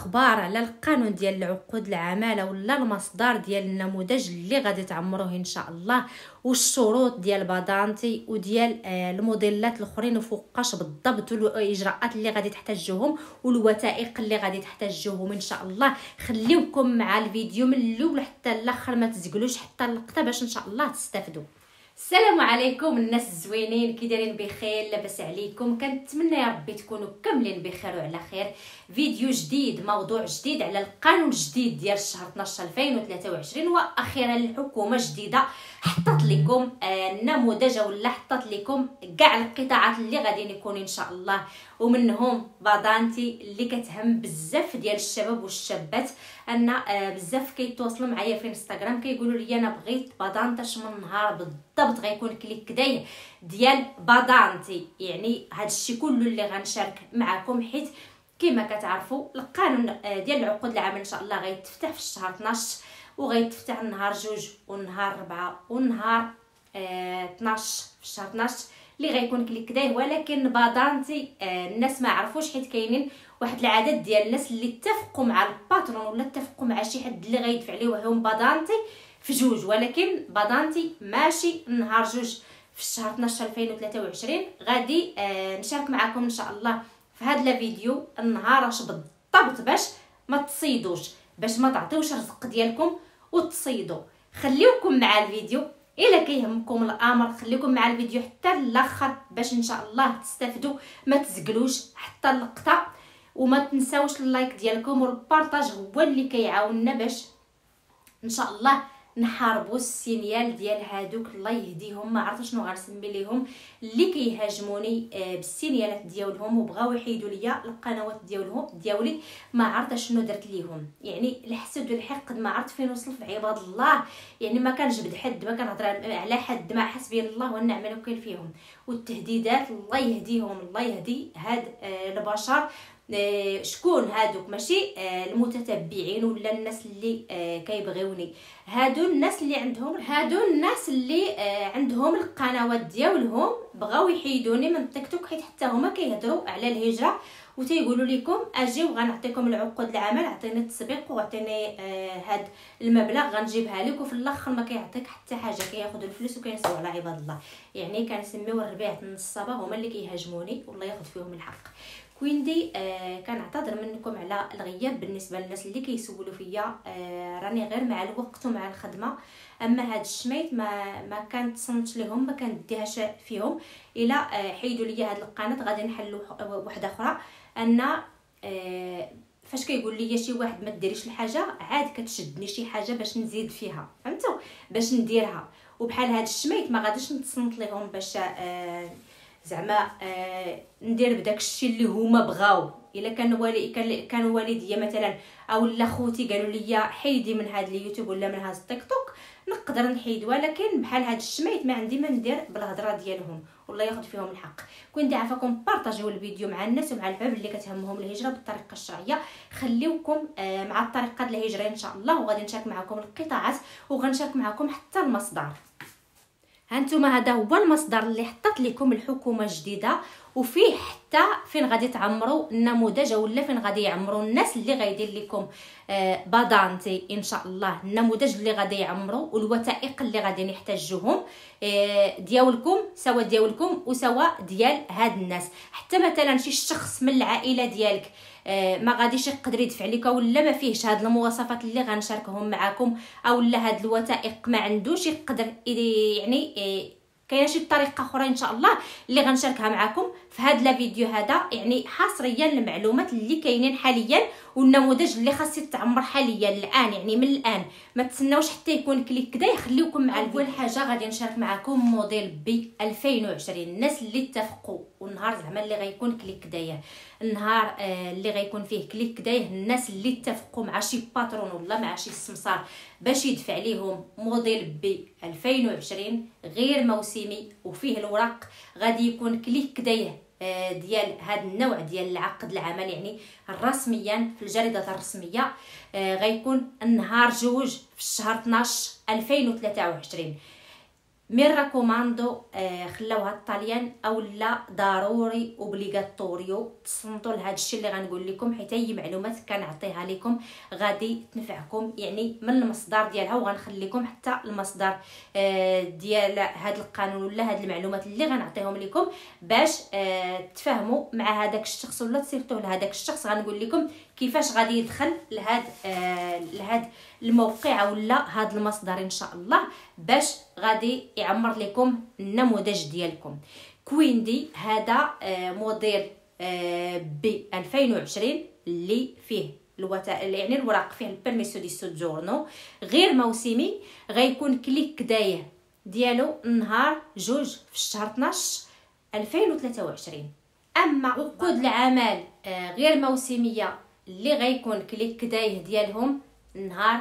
الاخبار على القانون ديال العقود العماله ولا المصدر ديال النموذج اللي غادي تعمروه ان شاء الله، والشروط ديال بادانتي وديال الموديلات الاخرين وفوقاش بالضبط، والاجراءات اللي غادي تحتاجوهم والوثائق اللي غادي تحتاجوهم ان شاء الله. خليوكم مع الفيديو من الاول حتى الاخر، ما تزقلوش حتى اللقطه باش ان شاء الله تستافدوا. السلام عليكم الناس الزوينين، كي دايرين؟ بخير؟ لاباس عليكم؟ كنتمنى يا ربي تكونوا كاملين بخير وعلى خير. فيديو جديد، موضوع جديد على القانون الجديد ديال الشهر 12 2023. واخيرا الحكومه جديده حطت لكم النموذج ولا حطت لكم كاع القطاعات اللي غادي يكون ان شاء الله، ومنهم بادانتي اللي كتهم بزاف ديال الشباب والشابات. ان بزاف كيتواصلوا معايا في انستغرام كيقولوا لي انا بغيت بادانتاش من نهار بالضبط غيكون كليك كدايه ديال بادانتي. يعني هذا الشيء كله اللي غنشارك معكم، حيت كما كتعرفوا القانون ديال العقود العامه ان شاء الله غيتفتح في الشهر 12 وغيتفتح النهار 2 والنهار 4 والنهار 12 في الشهر 12 اللي غيكون كليك كدايه. ولكن بادانتي الناس ما عرفوش، حيت كاينين واحد العدد ديال الناس اللي اتفقوا مع الباترون ولا اتفقوا مع شي حد اللي غيدفع ليهم بادانتي في 2، ولكن بادانتي ماشي النهار 2 في الشهر 12 2023. غادي نشارك معكم ان شاء الله في هذا الفيديو النهار اش بالضبط باش ما تصيدوش، باش ما تعطيوش الرزق ديالكم وتصيدوا. خليوكم مع الفيديو الا كيهمكم الامر، خليكم مع الفيديو حتى الاخر باش ان شاء الله تستافدوا، ما تزقلوش حتى اللقطه، وما تنساوش اللايك ديالكم والبارطاج هو اللي كيعاوننا باش ان شاء الله نحاربوا السينيال ديال هادوك الله يهديهم، ما عرفت شنو غنسمي ليهم، اللي كيهاجموني بالسينيالات ديالهم وبغاو يحيدوا ليا القنوات ديالي ما عرفت شنو درت ليهم. يعني الحسد والحقد ما عرفت فين وصل في عباد الله. يعني ما كنجبد حد، ما كنهضر على حد، ما حسبي الله ونعم الوكيل فيهم. والتهديدات الله يهديهم، الله يهدي هاد البشر. شكون هادوك؟ ماشي المتتبعين ولا الناس اللي كيبغيوني، هادو الناس اللي عندهم القنوات ديالهم بغاو يحيدوني من تيك توك، حيت حتى هما كيهضروا على الهجره وتيقولوا لكم اجي وغنعطيكم العقود العمل، عطيني التسبيق وعطيني هاد المبلغ غنجيبها لك، وفي الاخر ما كيعطيك حتى حاجه، كياخذوا الفلوس وكينسوا على عباد الله. يعني كنسميو الربيع النصابه هما اللي كيهاجموني والله ياخذ فيهم الحق. كويندي كنعتذر منكم على الغياب. بالنسبه للناس اللي كيسولوا فيا راني غير مع الوقت ومع الخدمه، اما هاد الشميت ما كانت صنت لهم، ما كنديهاش فيهم. الا حيدوا لي هاد القناه غادي نحلوا وحده اخرى. ان فاش كيقول لي شي واحد ما ديريش الحاجه، عاد كتشدني شي حاجه باش نزيد فيها، فهمتوا؟ باش نديرها. وبحال هاد الشميت ما غاديش نتصنت لهم باش زعما ندير بداك الشيء اللي هما بغاو. الا كان والديا مثلا او لا خوتي قالوا لي حيدي من هذا اليوتيوب ولا من هذا التيك توك، نقدر نحيد. ولكن بحال هذا الشميت ما عندي ما ندير بالهضره ديالهم والله ياخذ فيهم الحق. كنت عافاكم بارطاجيو الفيديو مع الناس ومع العباد اللي كتهمهم الهجره بالطريقه الشرعيه. خليوكم مع الطريقه ديال الهجره ان شاء الله، وغادي نشارك معكم القطاعات وغنشارك معكم حتى المصدر. هانتوما هذا هو المصدر اللي حطت لكم الحكومه الجديده، وفيه حتى فين غادي تعمروا النموذج ولا فين غادي يعمروا الناس اللي غايدير لكم بادانتي ان شاء الله، النموذج اللي غادي يعمروا والوثائق اللي غادي نحتاجوهم ديالكم، سواء ديالكم وسواء ديال هاد الناس. حتى مثلا شي شخص من العائله ديالك ما غاديش يقدر يدفع لك ولا ما فيهش هاد المواصفات اللي غنشاركهم معكم، او لا هاد الوثائق ما عندوش يقدر يعني كاينه شي طريقه اخرى ان شاء الله اللي غنشاركها معكم في هذا الفيديو هذا. يعني حصريا المعلومات اللي كاينين حاليا والنموذج اللي خاص يتعمر حاليا الان، يعني من الان ما تسناوش حتى يكون كليك كدا. يخليوكم مع اول حاجه غادي نشارك معكم موديل بي 2020. الناس اللي اتفقوا والنهار زعما اللي غيكون كليك كدايه، النهار اللي غيكون فيه كليك كدايه، الناس اللي اتفقوا مع شي باترون ولا مع شي سمسار باش يدفع ليهم موديل بي 2020 غير موسمي وفيه الوراق، غادي يكون كليك كدايه ديال هذا النوع ديال العقد العمل، يعني رسميا في الجريده الرسميه غيكون النهار 2 في الشهر 12 2023. مين راكوماندو خلاوها الطاليان او لا ضروري اوبليغاتوريو تصنتوا لهذا الشيء اللي غنقول لكم، حيت اي معلومات كنعطيها لكم غادي تنفعكم يعني من المصدر ديالها، وغنخليكم حتى المصدر ديال هذا القانون ولا هذه المعلومات اللي غنعطيهم لكم باش تفهموا مع هذاك الشخص ولا تصيفطوه لهذاك الشخص. غنقول لكم كيفاش غادي يدخل لهاد الموقع ولا هذا المصدر ان شاء الله باش غادي يعمر لكم النموذج ديالكم. كويندي هذا موديل ب 2020 اللي فيه يعني الوراق فيه البيرميسو دي سوجورنو غير موسمي، غيكون كليك دايه ديالو نهار 2 في الشهر 12 2023. اما عقود العمل غير موسميه اللي غيكون كليك دايه ديالهم نهار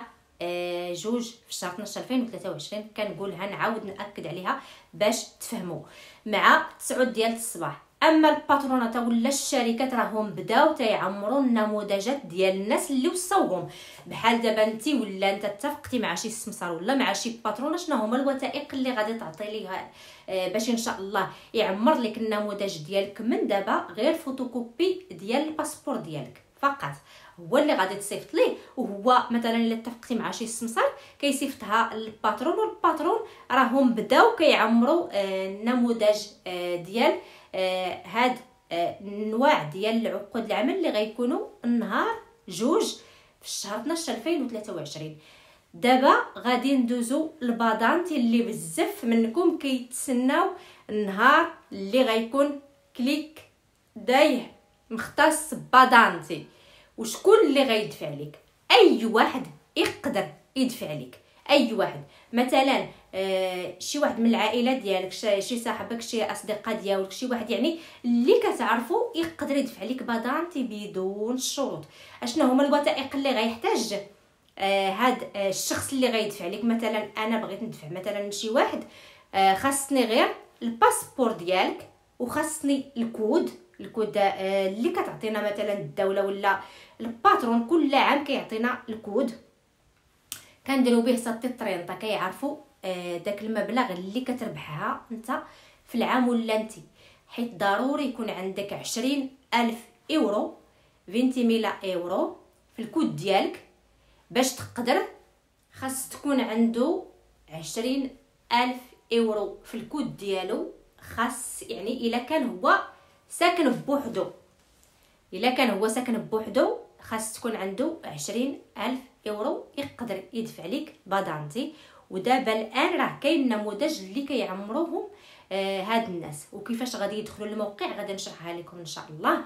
2 في الشهر 12 2023، كنقولها نعاود ناكد عليها باش تفهموا مع 9 ديال الصباح. اما الباترونات ولا الشركات راهم بداو تيعمروا النموذجات ديال الناس اللي وصوهم، بحال دابا انت ولا انت اتفقتي مع شي سمسار ولا مع شي باترونه شنو هما الوثائق اللي غادي تعطي ليها باش ان شاء الله يعمر لك النموذج ديالك من دابا. غير فوتوكوبي ديال الباسبور ديالك فقط هو اللي غادي تصيفط ليه، وهو مثلا الا اتفقتي مع شي سمسار كيصيفطها للباترون، والباترون راهم بداو كيعمروا النموذج ديال هاد النوع ديال عقود العمل اللي غيكونوا النهار 2 في الشهر 12 2023. دابا غادي ندوزو البادانتي اللي بزاف منكم كيتسناو النهار اللي غيكون كليك دايه مختص بادانتي. وشكون اللي غيدفع لك؟ اي واحد يقدر يدفع لك، اي واحد. مثلا شي واحد من العائله ديالك، شي صاحبك، شي اصدقاء ديالك، شي واحد يعني اللي كتعرفوا يقدر يدفع لك بادانتي بدون شروط. اشنو هما الوثائق اللي غيحتاج هاد الشخص اللي غيدفع لك؟ مثلا انا بغيت ندفع مثلا شي واحد، خاصني غير الباسبور ديالك، وخاصني الكود اللي كتعطينا مثلا الدوله ولا الباترون كل عام كيعطينا الكود كنديروا به ساتي الطرينطه، كيعرفوا داك المبلغ اللي كتربحها انت في العام ولا انت، حيت ضروري يكون عندك 20,000 اورو 20,000 اورو في الكود ديالك باش تقدر. خاص تكون عنده 20,000 اورو في الكود ديالو، خاص يعني الا كان هو ساكن بوحدو، الا كان هو ساكن بوحدو خاص تكون عنده 20,000 اورو يقدر يدفع لك بادانتي. ودابا الان راه كاين نموذج اللي كيعمروهم هاد الناس، وكيفاش غادي يدخلوا للموقع غادي نشرحها لكم ان شاء الله.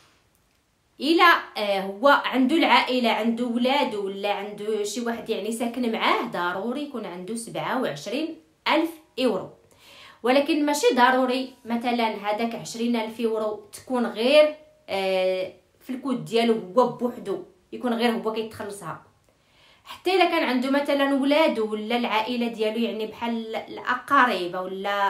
الا هو عنده العائله، عنده ولاد ولا عنده شي واحد يعني ساكن معاه، ضروري يكون عنده 27,000 اورو. ولكن ماشي ضروري مثلا هذاك 20,000 اورو تكون غير في الكود ديالو هو بوحدو، يكون غير هو كيتخلصها. حتى الا كان عنده مثلا ولاد ولا العائله ديالو يعني بحال الاقارب ولا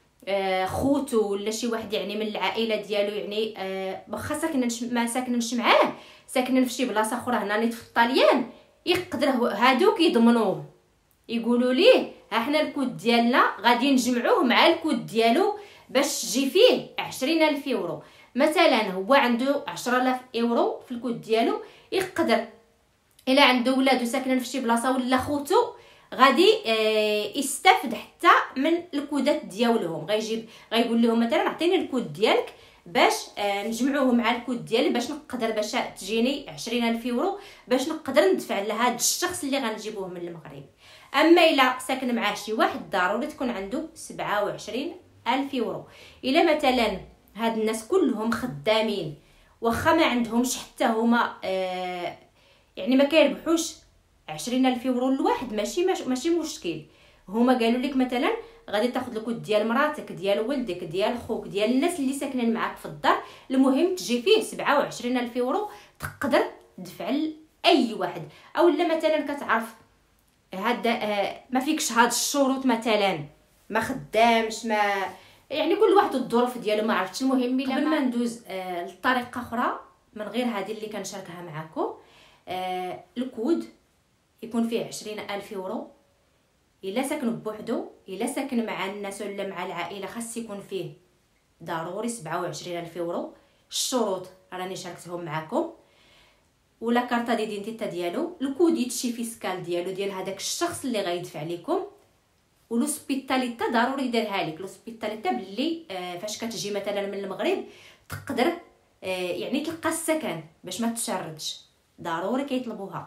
خوتو ولا شي واحد يعني من العائله ديالو، يعني واخا ما ساكنينش معاه، ساكنين في شي بلاصه اخرى هنا نيت في الطاليان، يقدر هادوك يضمنوه، يقولوا ليه ها حنا الكود ديالنا غادي نجمعوه مع الكود ديالو باش تجي فيه 20,000 اورو. مثلا هو عنده 10,000 اورو في الكود ديالو، يقدر الا عنده ولاد ساكنين في شي بلاصه ولا خوتو غادي يستافد حتى من الكودات ديالهم. غيقول لهم مثلا عطيني الكود ديالك باش نجمعوه مع الكود ديالي باش نقدر باش تجيني 20,000 اورو باش نقدر ندفع لهذا الشخص اللي غنجيبوه من المغرب. اما الا ساكن معاه شي واحد ضروري تكون عنده 27,000 اورو. الا مثلا هاد الناس كلهم خدامين واخا ما عندهمش حتى هما يعني ما كيربحوش 20,000 اورو الواحد، ماشي مشكل. هما قالوا لك مثلا غادي تاخذ الكود ديال مراتك، ديال ولدك، ديال خوك، ديال الناس اللي ساكنين معاك في الدار، المهم تجي فيه 27,000 اورو تقدر تدفع لاي واحد. او لا مثلا كتعرف هذا ما فيكش هاد الشروط، مثلا ما خدامش، ما يعني كل واحد الظروف ديالو ما عرفتش. المهم قبل ما ندوز لطريقه اخرى من غير هذه اللي كنشاركها معكم، الكود يكون فيه 20,000 اورو الا ساكن بوحدو، الا ساكن مع الناس ولا مع العائله، خاص يكون فيه ضروري 27,000 يورو. الشروط راني شاركتهم معكم، ولا كارطه ديدينتيتا ديالو، الكوديتشي فيسكال ديالو ديال هذاك الشخص اللي غيدفع لكم، ولوسبيتاليتا ضروري يديرها لك. لوسبيتاليتا باللي فاش كتجي مثلا من المغرب تقدر يعني تلقى السكن باش ما تشردش، ضروري كيطلبوها.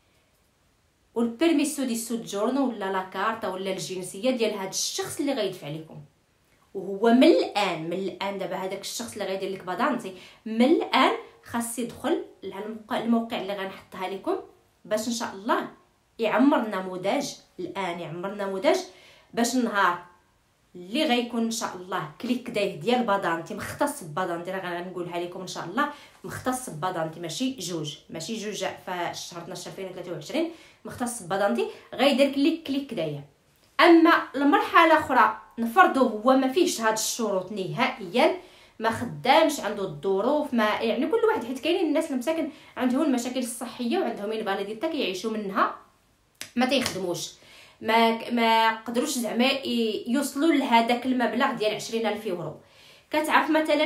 والبيرميسو دي سوجورنو ولا لا كارطه ولا الجنسيه ديال هذا الشخص اللي غيدفع لكم. وهو من الان دابا هذاك الشخص اللي غيدير لك بادانتي من الان خاص يدخل الموقع اللي غنحطها لكم باش ان شاء الله يعمر نموذج. الان يعمر نموذج باش النهار اللي غيكون ان شاء الله كليك دايه ديال بادانتي مختص ببادانتي، راه غنقولها لكم ان شاء الله مختص ببادانتي، ماشي جوج في الشهر 12 2023 مختص ببادانتي، غيدير كليك دايه. اما المرحله الاخرى نفرضوا هو ما فيهش هاد الشروط نهائيا، ما خدامش، عنده الظروف، ما يعني كل واحد، حيت كاينين الناس المساكن عندهم المشاكل الصحيه وعندهم الفاليديتا كيعيشوا منها، ما تيخدموش، ما قدروش زعما يوصلوا لهذاك المبلغ ديال 20,000 يورو. كتعرف مثلا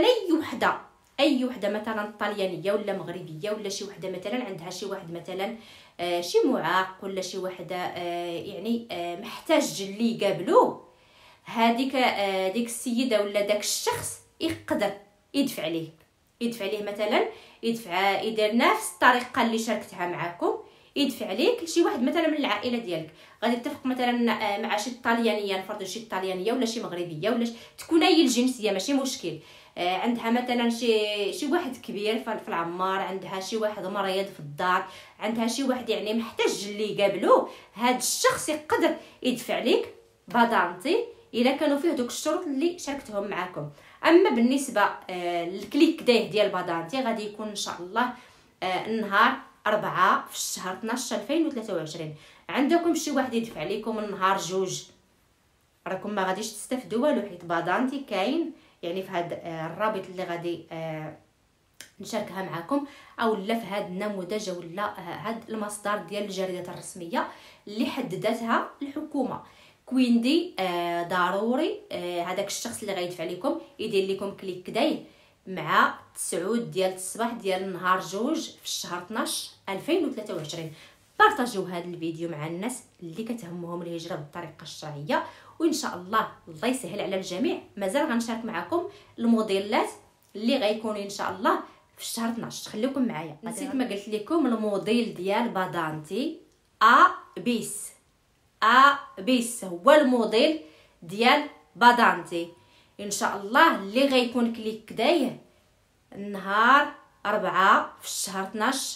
اي وحده مثلا طليانيه ولا مغربيه ولا شي وحده مثلا عندها شي واحد مثلا شي معاق ولا شي وحده يعني محتاج اللي يقابلوه، هذيك ديك السيده ولا داك الشخص يقدر يدفع ليه مثلا، يدير نفس الطريقه اللي شاركتها معكم، يدفع ليك شي واحد مثلا من العائله ديالك، غادي تتفق مثلا مع شي طليانيه، نفرضوا شي طليانيه ولا شي مغربيه ولا تكون اي الجنسيه ماشي مشكل، عندها مثلا شي واحد كبير في العمار، عندها شي واحد مريض في الدار، عندها شي واحد يعني محتاج اللي يقابلوه، هاد الشخص يقدر يدفع ليك بادانتي الا كانوا فيه دوك الشروط اللي شاركتهم معكم. اما بالنسبه للكليك دايه ديال بادانتي غادي يكون ان شاء الله النهار 4 في الشهر 12 2023. عندكم شي واحد يدفع لكم النهار 2، راكم ما غاديش تستافدوا والو، حيت بادانتي كاين يعني في هذا الرابط اللي غادي نشاركها معكم، او لا في هذا النموذج ولا هذا المصدر ديال الجريده الرسميه اللي حددتها الحكومه. كويندي ضروري هذاك الشخص اللي غيدفع لكم يدير لكم كليك داي مع 9 ديال الصباح ديال نهار 2 في الشهر 12 2023. بارطاجيو هذا الفيديو مع الناس اللي كتهمهم الهجره بالطريقه الشرعيه، وان شاء الله يسهل على الجميع. مازال غنشارك معكم الموديلات اللي غيكونوا ان شاء الله في الشهر 12. خليكم معايا. نسيت ما قلت لكم الموديل ديال بادانتي بيس هو الموديل ديال بادانتي ان شاء الله اللي غيكون كليك دايه النهار 4 في الشهر 12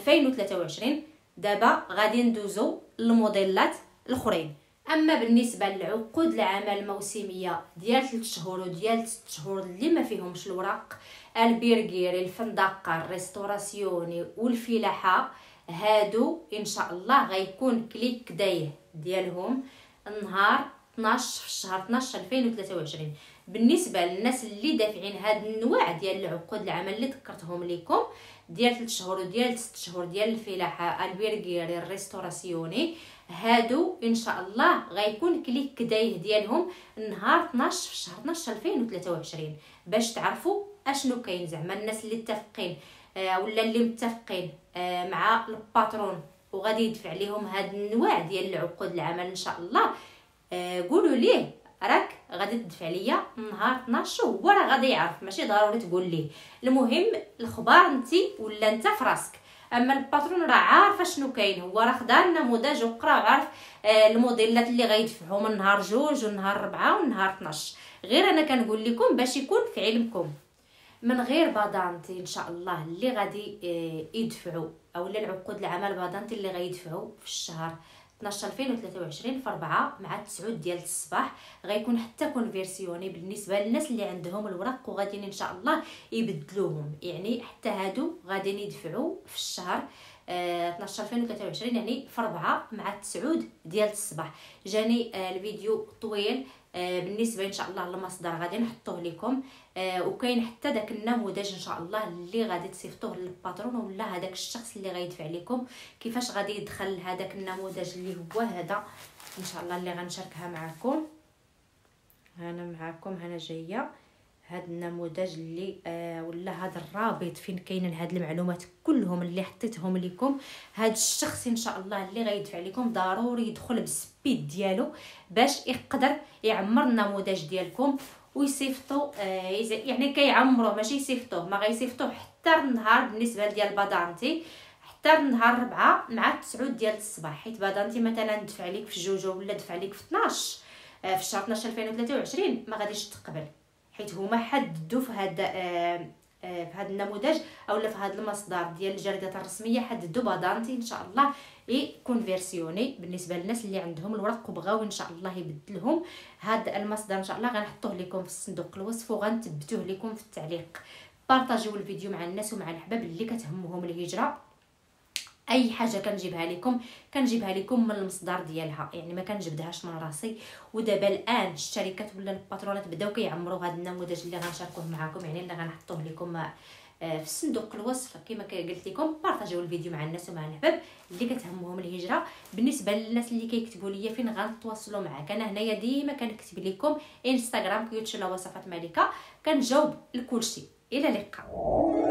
2023. دابا غادي ندوزو للموديلات الاخرين. اما بالنسبه للعقود العمل الموسميه ديال 3 شهور وديال 6 شهور اللي ما فيهمش الوراق، البرغيري، الفندقه، الريستوراسيوني والفلاحه، هادو ان شاء الله غيكون كليك دايه ديالهم النهار 12 في الشهر 12 2023. بالنسبه للناس اللي دافعين هاد النوع ديال العقود العمل اللي ذكرتهم لكم ديال 3 شهور وديال 6 شهور ديال الفلاحه، البرغيري، الريستوراسيوني، هادو ان شاء الله غيكون كليك دايه ديالهم نهار 12 في الشهر 12 2023. باش تعرفوا اشنو كاين زعما الناس اللي متفقين ولا اللي متفقين مع الباترون وغادي يدفع لهم هاد النوع ديال العقود العمل ان شاء الله، قولوا ليه راك غادي تدفع ليا نهار 12، هو راه غادي يعرف، ماشي ضروري تقول ليه. المهم الخبار انتي ولا انت في راسك، اما الباترون راه عارف شنو كاين، هو راه خدا النموذج وقرا وعارف الموديلات اللي غيدفعوا من نهار 2 ونهار 4 ونهار 12. غير انا كنقول لكم باش يكون في علمكم من غير بادانتي ان شاء الله اللي غادي يدفعوا، او العقود العمل بادانتي اللي غيدفعوا في الشهر 12 2023 في 4 مع 9 ديال الصباح، غيكون حتى كونفيرسيوني بالنسبه للناس اللي عندهم الوراق وغاديين ان شاء الله يبدلوهم، يعني حتى هادو غاديين يدفعوا في الشهر 12 2023 يعني في 4 مع 9 ديال الصباح. جاني الفيديو طويل بالنسبه ان شاء الله للمصدر غادي نحطوه لكم، وكاين حتى داك النموذج ان شاء الله اللي غادي تصيفطوه للباترون ولا هذاك الشخص اللي غيدفع لكم كيفاش غادي يدخل هذاك النموذج اللي هو هذا ان شاء الله اللي غنشاركها معكم. انا معكم هنا جايه هاد النموذج اللي ولا هاد الرابط فين كاينين هاد المعلومات كلهم اللي حطيتهم لكم. هاد الشخص ان شاء الله اللي غيدفع لكم ضروري يدخل بالسبيد ديالو باش يقدر يعمر النموذج ديالكم ويصيفطو. يعني كيعمروه ماشي يصيفطوه، ما غيصيفطوه حتى النهار بالنسبه ديال بادانتي، حتى النهار 4 مع 9 ديال الصباح. حيت بادانتي مثلا دفع ليك في 2 ولا دفع ليك في 12 في شهر 12 2023 ما غاديش تقبل، حيت هما حددوا في هذا النموذج اولا في هذا المصدر ديال الجريده الرسميه حددوا بادانتي ان شاء الله يكون فيرسيوني بالنسبه للناس اللي عندهم الورق وبغاو ان شاء الله يبدلهم. هذا المصدر ان شاء الله غنحطوه لكم في صندوق الوصف وغنثبتوه لكم في التعليق. بارطاجيو الفيديو مع الناس ومع الحباب اللي كتهمهم الهجره. اي حاجه كنجيبها لكم من المصدر ديالها، يعني ما كنجبدهاش من راسي. ودابا الان الشركات ولا الباترونات بداو كيعمروا هذا النموذج اللي غنشاركوه معكم، يعني اللي غنحطوه لكم في صندوق الوصف. كما قلت لكم بارطاجيو الفيديو مع الناس ومع الحباب اللي كتهمهم الهجره. بالنسبه للناس اللي كيكتبوا لي فين غنتواصلوا معاك، انا هنايا ديما كنكتب لكم انستغرام كيوتشلا وصفات ملكه، كنجاوب لكلشي. الى اللقاء.